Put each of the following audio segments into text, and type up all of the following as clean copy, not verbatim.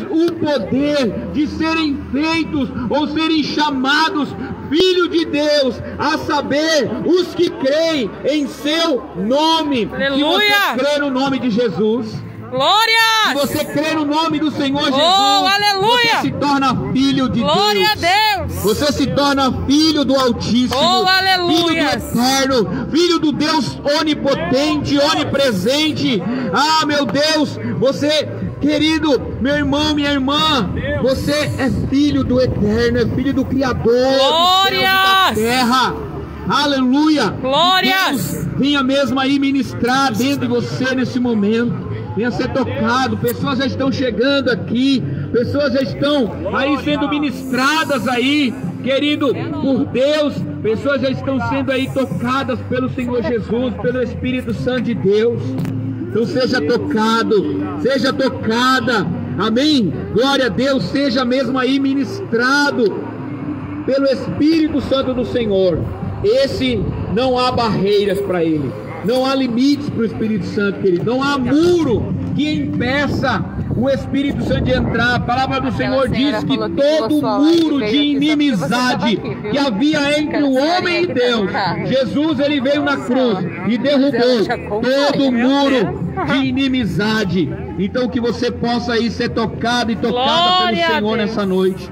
o poder de serem feitos ou serem chamados filho de Deus, a saber, os que creem em seu nome. Aleluia! Se você crê no nome de Jesus, glória! se você crê no nome do Senhor Jesus, aleluia! você se torna filho de glória Deus. a Deus! Você se torna filho do Altíssimo, aleluia! filho do Eterno, filho do Deus onipotente, onipresente. Ah, meu Deus, você, querido, meu irmão, minha irmã, você é filho do Eterno, é filho do Criador dos céus e da terra. Aleluia! Glórias! Deus, venha mesmo aí ministrar dentro de você nesse momento. Venha ser tocado. Pessoas já estão chegando aqui, pessoas já estão aí sendo ministradas aí, querido, por Deus. Pessoas já estão sendo aí tocadas pelo Senhor Jesus, pelo Espírito Santo de Deus. Então seja tocado, seja tocada, amém? Glória a Deus, seja mesmo aí ministrado pelo Espírito Santo do Senhor. Esse não há barreiras para ele, não há limites para o Espírito Santo, querido. Não há muro que impeça o Espírito Santo de entrar. A palavra do Senhor diz que todo muro de inimizade que havia entre o homem e Deus, Jesus, ele veio na cruz e derrubou todo muro de inimizade. Então que você possa aí ser tocado e tocada pelo Senhor nessa noite,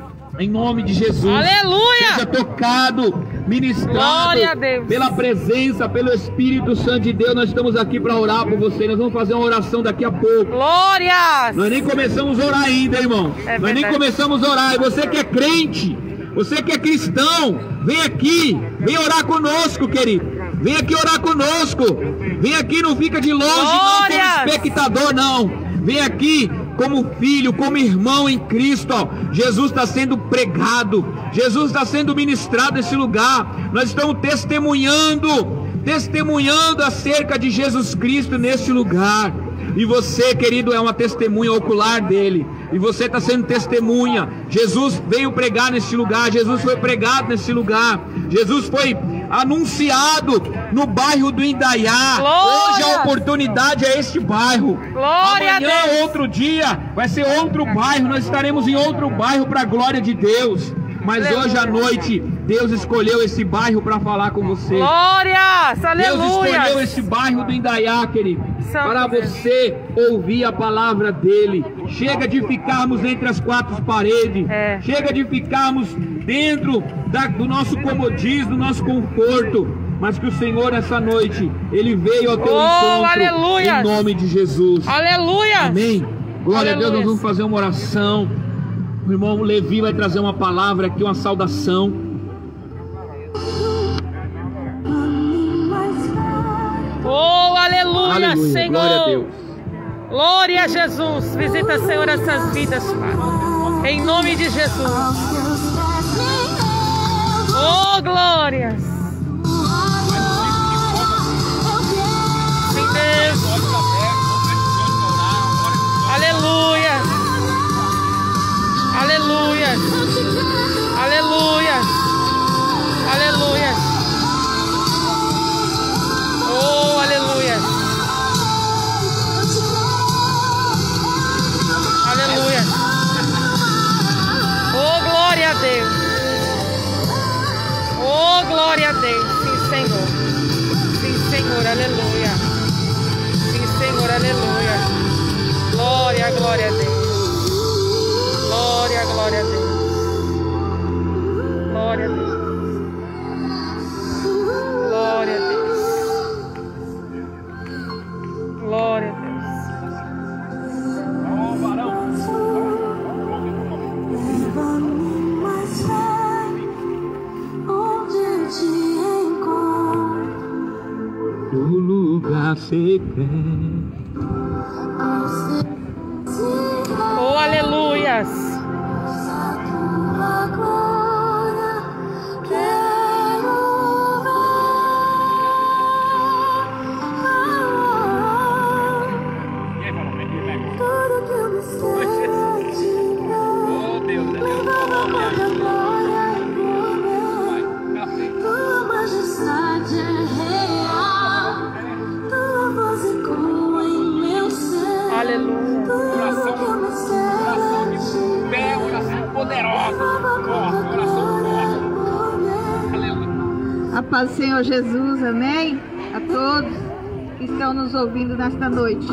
em nome de Jesus. Aleluia! Seja tocado, ministrado pela presença, pelo Espírito Santo de Deus. Nós estamos aqui para orar por você. Nós vamos fazer uma oração daqui a pouco. Glórias! Nós nem começamos a orar ainda, irmão. Nós nem começamos a orar. E você que é crente, você que é cristão, vem aqui, vem orar conosco, querido. Vem aqui orar conosco. Vem aqui, não fica de longe, não como espectador, não. Vem aqui como filho, como irmão em Cristo. Ó. Jesus está sendo pregado, Jesus está sendo ministrado nesse lugar. Nós estamos testemunhando acerca de Jesus Cristo nesse lugar. E você, querido, é uma testemunha ocular dele. E você está sendo testemunha. Jesus veio pregar nesse lugar. Jesus foi pregado nesse lugar. Jesus foi anunciado no bairro do Indaiá. Glória! Hoje a oportunidade é este bairro. Glória Amanhã, a Deus! outro dia, vai ser outro bairro. Nós estaremos em outro bairro para a glória de Deus. Mas hoje à noite, Deus escolheu esse bairro para falar com você. Glórias! Deus Aleluia! escolheu esse bairro do Indaiá, querido, para você ouvir a palavra dele. Chega de ficarmos entre as quatro paredes. Chega de ficarmos dentro do nosso comodismo, do nosso conforto. Mas que o Senhor essa noite, ele veio ao teu encontro. Aleluia! Em nome de Jesus. Aleluia! Amém. Glória Aleluia. a Deus. Nós vamos fazer uma oração. O irmão Levi vai trazer uma palavra aqui, uma saudação. Oh, aleluia, Aleluia. Senhor. Glória a Deus. Glória a Jesus. Visita, Senhor, essas vidas, Pai. Em nome de Jesus. Oh, glórias. Sim, Deus. Aleluia. Aleluia. Aleluia. Aleluia. Oh, aleluia. Aleluia. Oh, glória a Deus. Oh, glória a Deus. Sim, Senhor. Sim, Senhor. Aleluia. Sim, Senhor. Aleluia. Glória, glória a Deus. Glória, glória a Deus. Glória a Deus. Glória a Deus. Glória a Deus. Do lugar secreto. Oh, aleluias. Tua majestade é real, tua voz ecoa. paz do Senhor Jesus, amém? A todos que estão nos ouvindo nesta noite.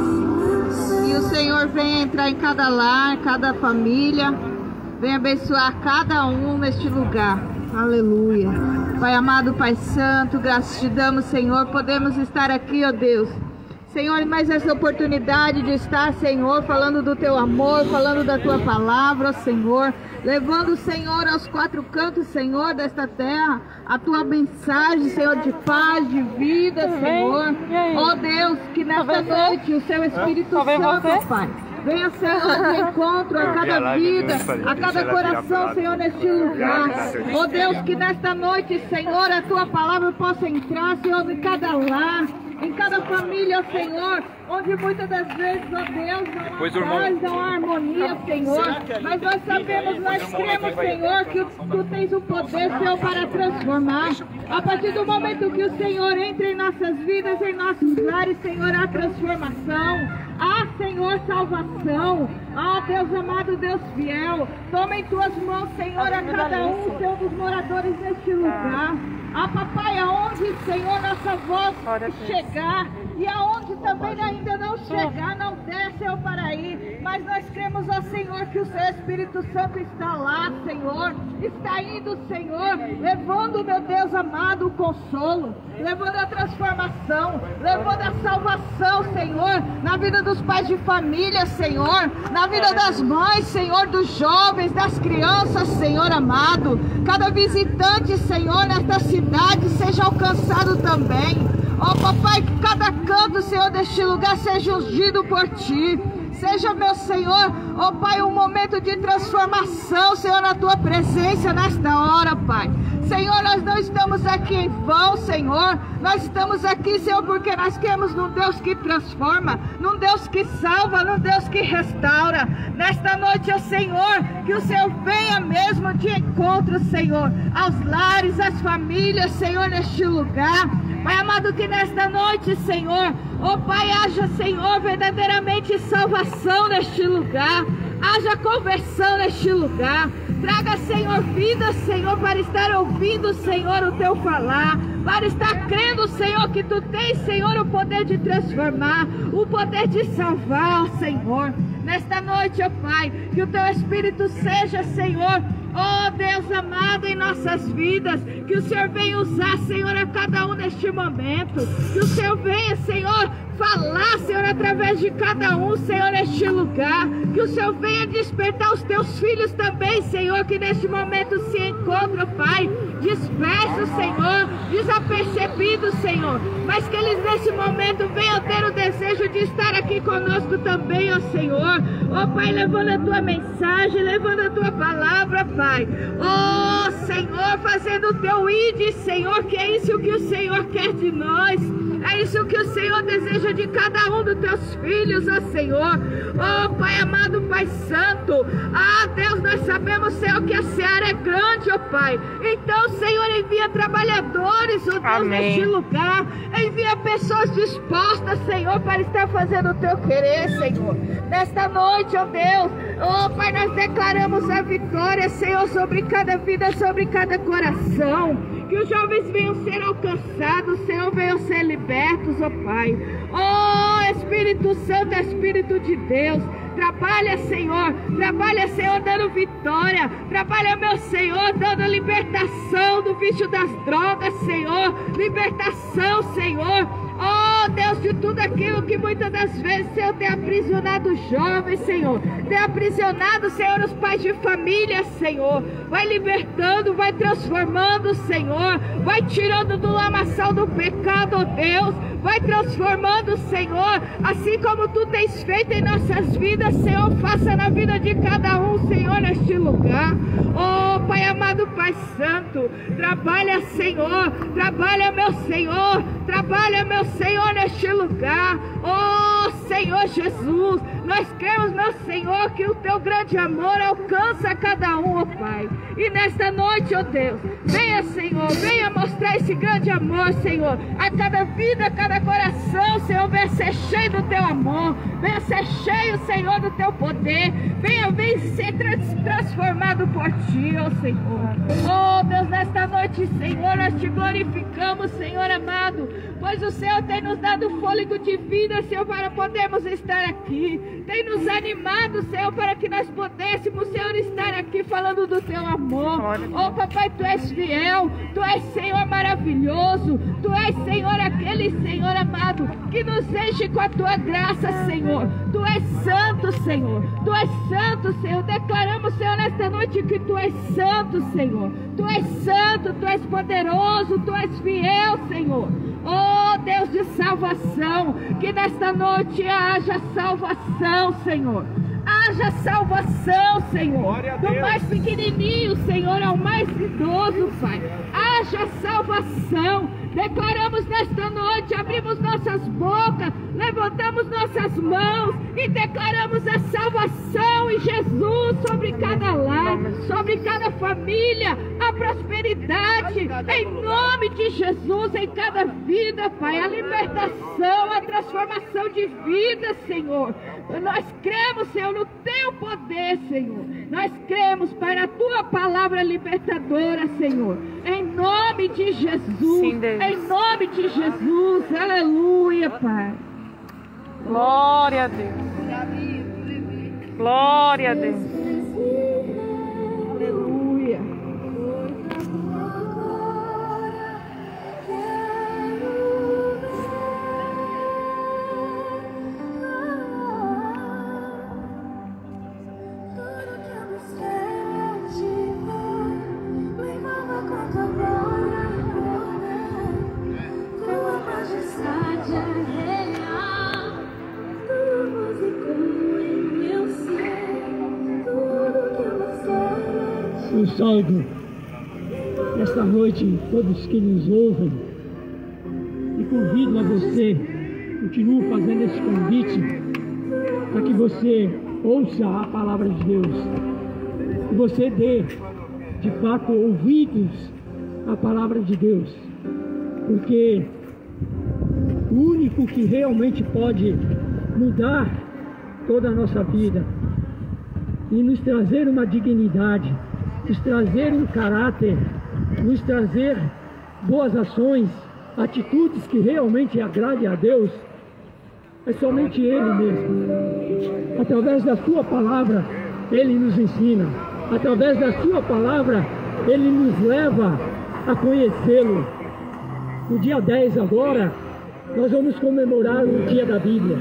E o Senhor venha entrar em cada lar, cada família, venha abençoar cada um neste lugar. Aleluia. Pai amado, Pai Santo, graças te damos, Senhor, podemos estar aqui, ó Deus. Senhor, mais essa oportunidade de estar, Senhor, falando do teu amor, falando da tua palavra, ó Senhor, levando, Senhor, aos quatro cantos, Senhor, desta terra, a tua mensagem, Senhor, de paz, de vida, Senhor. Ó Deus, que nesta noite o seu Espírito Santo, Pai, venha, Senhor, de encontro a cada vida, a cada coração, Senhor, neste lugar. Ó Deus, que nesta noite, Senhor, a tua palavra possa entrar, Senhor, em cada lar, em cada família, Senhor, onde muitas das vezes, ó Deus, não há paz, não há harmonia, Senhor, mas nós sabemos, nós cremos, Senhor, que Tu tens o poder, Senhor, para transformar. A partir do momento que o Senhor entra em nossas vidas, em nossos lares, Senhor, há transformação, há, Senhor, salvação. Ah, Deus amado, Deus fiel, toma em Tuas mãos, Senhor, a cada um, Senhor, dos moradores deste lugar. Ah, papai, aonde, Senhor, nossa voz chegar, e aonde também ainda não chegar, não der, Senhor, para ir, mas nós cremos, ó Senhor, que o Seu Espírito Santo está lá, Senhor, está indo, Senhor, levando, meu Deus amado, o consolo, levando a transformação, levando a salvação, Senhor, na vida dos pais de família, Senhor, na vida das mães, Senhor, dos jovens, das crianças, Senhor amado, cada visitante, Senhor, nesta cidade seja alcançado também. Ó papai, que cada canto, Senhor, deste lugar seja ungido por Ti. Seja, meu Senhor, ó Pai, um momento de transformação, Senhor, na Tua presença nesta hora, Pai. Senhor, nós não estamos aqui em vão, Senhor. Nós estamos aqui, Senhor, porque nós queremos num Deus que transforma, num Deus que salva, num Deus que restaura. Nesta noite, ó Senhor, que o Senhor venha mesmo de encontro, Senhor, aos lares, às famílias, Senhor, neste lugar. Pai amado, que nesta noite, Senhor, ó Pai, haja, Senhor, verdadeiramente salvação neste lugar, haja conversão neste lugar, traga, Senhor, vida, Senhor, para estar ouvindo, Senhor, o Teu falar, para estar crendo, Senhor, que Tu tens, Senhor, o poder de transformar, o poder de salvar, ó Senhor. Nesta noite, ó Pai, que o Teu Espírito seja, Senhor, ó Deus amado, em nossas vidas, que o Senhor venha usar, Senhor, a cada um neste momento, que o Senhor venha, Senhor, falar, Senhor, através de cada um, Senhor, neste lugar, que o Senhor venha despertar os Teus filhos também, Senhor, que neste momento se encontram, Pai, dispersos, Senhor, desapercebidos, Senhor, mas que eles nesse momento venham ter o desejo de estar aqui conosco também, ó Senhor, ó Pai, levando a Tua mensagem, levando a Tua palavra, Pai, ó Senhor, fazendo o Teu ide, Senhor, que é isso que o Senhor quer de nós. É isso que o Senhor deseja de cada um dos Teus filhos, ó Senhor. Ó Pai amado, Pai Santo. Ah, Deus, nós sabemos, Senhor, que a seara é grande, ó Pai. Então, Senhor, envia trabalhadores, ó Deus, neste lugar. Envia pessoas dispostas, Senhor, para estar fazendo o Teu querer, Senhor. Nesta noite, ó Deus, ó Pai, nós declaramos a vitória, Senhor, sobre cada vida, sobre cada coração. Que os jovens venham ser alcançados, Senhor, venham ser libertos, ó Pai. Ó Espírito Santo, Espírito de Deus, trabalha, Senhor, dando vitória, trabalha, meu Senhor, dando libertação do vício das drogas, Senhor, libertação, Senhor. Oh Deus, de tudo aquilo que muitas das vezes, Senhor, tem aprisionado os jovens, Senhor, tem aprisionado, Senhor, os pais de família, Senhor, vai libertando, vai transformando, Senhor, vai tirando do lamaçal do pecado, ó Deus, vai transformando, Senhor, assim como Tu tens feito em nossas vidas, Senhor, faça na vida de cada um, Senhor, neste lugar. Oh Pai amado, Pai Santo, trabalha, Senhor, trabalha, meu Senhor, trabalha, meu Senhor, neste lugar. Oh Senhor Jesus, nós cremos, meu Senhor, que o Teu grande amor alcança cada um, ó Pai. E nesta noite, ó Deus, venha, Senhor, venha mostrar esse grande amor, Senhor, a cada vida, a cada coração, Senhor, venha ser cheio do Teu amor, venha ser cheio, Senhor, do Teu poder, venha ser transformado por Ti, ó Senhor. Oh Deus, nesta noite, Senhor, nós Te glorificamos, Senhor amado, pois o Senhor tem nos dado fôlego de vida, Senhor, para podermos estar aqui. Tem nos animado, Senhor, para que nós pudéssemos, Senhor, estar aqui falando do Teu amor. Oh Papai, Tu és fiel, Tu és, Senhor, maravilhoso. Tu és, Senhor, aquele, Senhor amado, que nos enche com a Tua graça, Senhor. Tu és santo, Senhor. Tu és santo, Senhor. Declaramos, Senhor, nesta noite que Tu és santo, Senhor. Tu és santo, Tu és poderoso, Tu és fiel, Senhor. Oh Deus de salvação, que nesta noite haja salvação, Senhor. Haja salvação, Senhor, do mais pequenininho, Senhor, ao mais idoso, Pai. Haja salvação. Declaramos nesta noite, abrimos nossas bocas, levantamos nossas mãos e declaramos a salvação em Jesus sobre cada lar, sobre cada família, a prosperidade, em nome de Jesus, em cada vida, Pai, a libertação, a transformação de vida, Senhor. Nós cremos, Senhor, no Teu poder, Senhor. Nós cremos, Pai, na Tua palavra libertadora, Senhor. Em nome de Jesus. Sim, em nome de Jesus. Aleluia, Pai. Glória a Deus. Glória a Deus. Aleluia. Eu salvo esta noite todos que nos ouvem e convido a você, continuo fazendo esse convite para que você ouça a palavra de Deus, que você dê de fato ouvidos à palavra de Deus, porque o único que realmente pode mudar toda a nossa vida e nos trazer uma dignidade, nos trazer um caráter, nos trazer boas ações, atitudes que realmente agradem a Deus, é somente Ele mesmo. Através da Sua palavra, Ele nos ensina. Através da Sua palavra, Ele nos leva a conhecê-lo. No dia 10 agora, nós vamos comemorar o dia da Bíblia.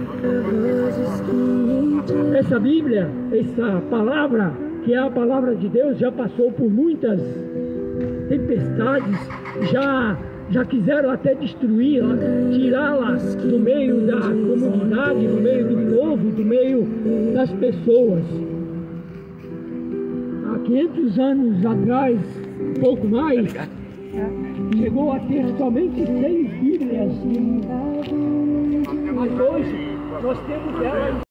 Essa Bíblia, essa palavra, que é a palavra de Deus, já passou por muitas tempestades, já quiseram até destruí-la, tirá-la do meio da comunidade, do meio do povo, do meio das pessoas. Há 500 anos atrás, um pouco mais, chegou a ter somente 6 Bíblias, mas hoje nós temos elas